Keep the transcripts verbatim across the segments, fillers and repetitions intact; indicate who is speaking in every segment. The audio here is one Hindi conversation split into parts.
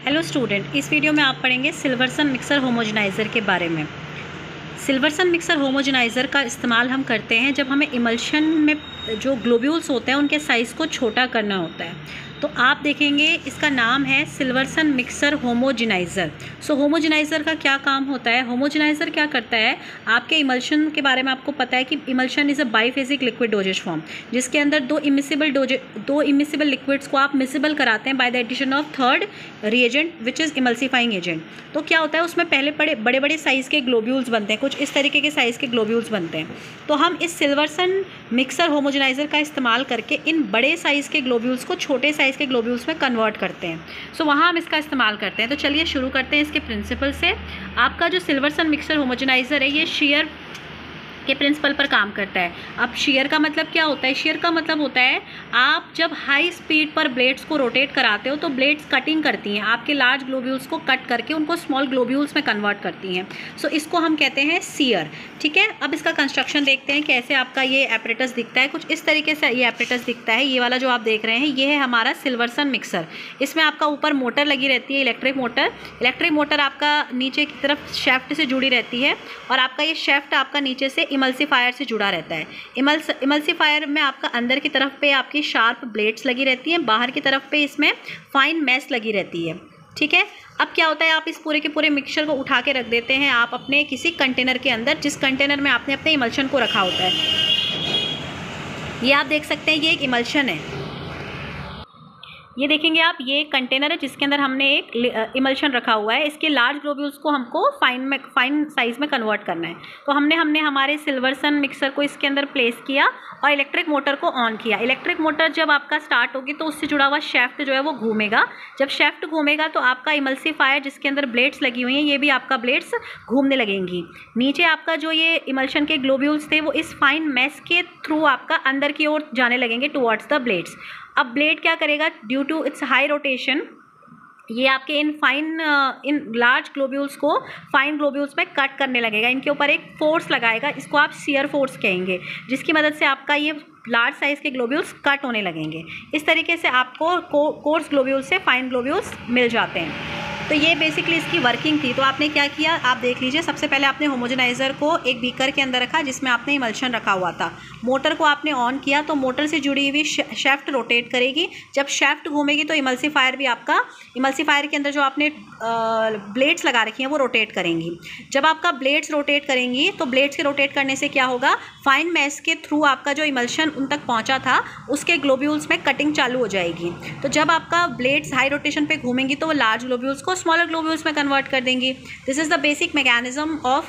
Speaker 1: हेलो स्टूडेंट, इस वीडियो में आप पढ़ेंगे सिल्वर्सन मिक्सर होमोजेनाइज़र के बारे में। सिल्वर्सन मिक्सर होमोजेनाइज़र का इस्तेमाल हम करते हैं जब हमें इमल्शन में जो ग्लोब्यूल्स होते हैं उनके साइज़ को छोटा करना होता है। तो आप देखेंगे इसका नाम है Silverson mixer homogeniser. So homogeniser का क्या काम होता है? होमोजेनाइज़र क्या करता है, आपके इमल्शन के बारे में आपको पता है कि emulsion is a biphasic liquid dosage form, जिसके अंदर दो इमिसिबल डोजे दो इमिसिबल लिक्विड्स को आप मिसिबल कराते हैं by the addition of third reagent which is emulsifying agent. तो क्या होता है, उसमें पहले बड़े बड़े बड़े साइज़ के ग्लोब्यूल्स बनते हैं, कुछ इस तरीके के साइज़ के ग्लोब्यूल्स बनते हैं। तो हम इस सिल्वर्सन मिक्सर होमोजेनाइज़र का इस्तेमाल करके इन बड़े साइज़ के ग्लोब्यूल्स को छोटे साइज़ के ग्लोब्यूल्स में कन्वर्ट करते हैं। सो so, वहाँ हम इसका इस्तेमाल करते हैं। तो चलिए शुरू करते हैं इसके प्रिंसिपल से। आपका जो सिल्वर्सन मिक्सर होमोजेनाइज़र है ये शेयर के प्रिंसिपल पर काम करता है। अब शेयर का मतलब क्या होता है? शेयर का मतलब होता है आप जब हाई स्पीड पर ब्लेड्स को रोटेट कराते हो तो ब्लेड्स कटिंग करती हैं, आपके लार्ज ग्लोब्यूल्स को कट करके उनको स्मॉल ग्लोब्यूल्स में कन्वर्ट करती हैं। सो so, इसको हम कहते हैं सीयर। ठीक है, अब इसका कंस्ट्रक्शन देखते हैं कैसे आपका ये एपरेटस दिखता है। कुछ इस तरीके से ये एपरेटस दिखता है। ये वाला जो आप देख रहे हैं ये है हमारा सिल्वर्सन मिक्सर। इसमें आपका ऊपर मोटर लगी रहती है, इलेक्ट्रिक मोटर। इलेक्ट्रिक मोटर आपका नीचे की तरफ शेफ्ट से जुड़ी रहती है और आपका ये शेफ्ट आपका नीचे से इमल्सीफायर से जुड़ा रहता है। इमल्स इमल्सीफायर में आपका अंदर की तरफ पे आपकी शार्प ब्लेड्स लगी रहती हैं, बाहर की तरफ पे इसमें फाइन मैश लगी रहती है। ठीक है, अब क्या होता है, आप इस पूरे के पूरे मिक्सचर को उठा के रख देते हैं आप अपने किसी कंटेनर के अंदर, जिस कंटेनर में आपने अपने इमल्शन को रखा होता है। ये आप देख सकते हैं, ये एक इमल्शन है। ये देखेंगे आप, ये एक कंटेनर है जिसके अंदर हमने एक इमल्शन रखा हुआ है। इसके लार्ज ग्लोब्यूल्स को हमको फाइन में फाइन साइज़ में कन्वर्ट करना है। तो हमने हमने हमारे सिल्वर्सन मिक्सर को इसके अंदर प्लेस किया और इलेक्ट्रिक मोटर को ऑन किया। इलेक्ट्रिक मोटर जब आपका स्टार्ट होगी तो उससे जुड़ा हुआ शेफ्ट जो है वो घूमेगा। जब शेफ्ट घूमेगा तो आपका इमल्सीफायर जिसके अंदर ब्लेड्स लगी हुई हैं, ये भी आपका ब्लेड्स घूमने लगेंगी। नीचे आपका जो ये इमल्शन के ग्लोब्यूल्स थे वो इस फाइन मैश के थ्रू आपका अंदर की ओर जाने लगेंगे टुवर्ड्स द ब्लेड्स। अब ब्लेड क्या करेगा, due to its high rotation ये आपके इन फाइन इन लार्ज ग्लोब्यूल्स को फाइन ग्लोब्यूल्स में कट करने लगेगा। इनके ऊपर एक फोर्स लगाएगा, इसको आप शियर फोर्स कहेंगे, जिसकी मदद से आपका ये लार्ज साइज़ के ग्लोब्यूल्स कट होने लगेंगे। इस तरीके से आपको को, कोर्स ग्लोब्यूल्स से फाइन ग्लोब्यूल्स मिल जाते हैं। तो ये बेसिकली इसकी वर्किंग थी। तो आपने क्या किया, आप देख लीजिए। सबसे पहले आपने होमोजेनाइज़र को एक बीकर के अंदर रखा जिसमें आपने इमल्शन रखा हुआ था। मोटर को आपने ऑन किया तो मोटर से जुड़ी हुई शेफ्ट रोटेट करेगी। जब शेफ्ट घूमेगी तो इमल्सीफायर भी आपका इमल्सीफायर के अंदर जो आपने ब्लेड्स लगा रखी हैं वो रोटेट करेंगी। जब आपका ब्लेड्स रोटेट करेंगी तो ब्लेड्स के रोटेट करने से क्या होगा, फाइन मैश के थ्रू आपका जो इमल्शन उन तक पहुंचा था उसके ग्लोब्यूल्स में कटिंग चालू हो जाएगी। तो जब आपका ब्लेड्स हाई रोटेशन पे घूमेंगी तो वो लार्ज ग्लोब्यूल्स को स्मॉलर ग्लोब्यूल्स में कन्वर्ट कर देंगी। This is the basic mechanism of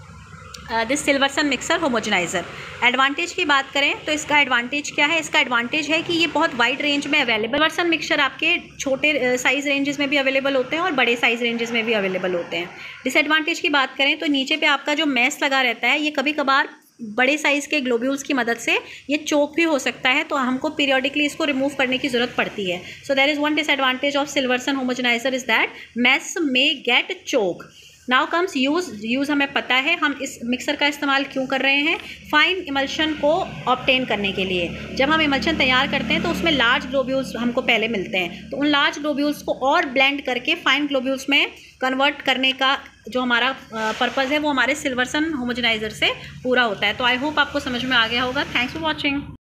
Speaker 1: this Silverson mixer homogeniser. Advantage की बात करें तो इसका एडवांटेज क्या है? इसका एडवांटेज है कि ये बहुत वाइड रेंज में अवेलेबल। सिल्वर्सन मिक्सर आपके छोटे साइज़ रेंजेस में भी अवेलेबल होते हैं और बड़े साइज़ रेंजेस में भी अवेलेबल होते हैं। डिसएडवांटेज की बात करें तो नीचे पे आपका जो मैश लगा रहता है ये कभी कभार बड़े साइज़ के ग्लोब्यूल्स की मदद से ये चोक भी हो सकता है, तो हमको पीरियडिकली इसको रिमूव करने की ज़रूरत पड़ती है। So there is one disadvantage of Silverson homogeniser is that mesh may get choke. Now comes use. Use हमें पता है हम इस मिक्सर का इस्तेमाल क्यों कर रहे हैं, फाइन इमल्शन को ऑब्टेन करने के लिए। जब हम इमल्शन तैयार करते हैं तो उसमें लार्ज ग्लोब्यूल्स हमको पहले मिलते हैं, तो उन लार्ज ग्लोब्यूल्स को और ब्लेंड करके फाइन ग्लोब्यूल्स में कन्वर्ट करने का जो हमारा पर्पज़ है वो हमारे सिल्वर्सन होमोजेनाइज़र से पूरा होता है। तो आई होप आपको समझ में आ गया होगा। Thanks for watching.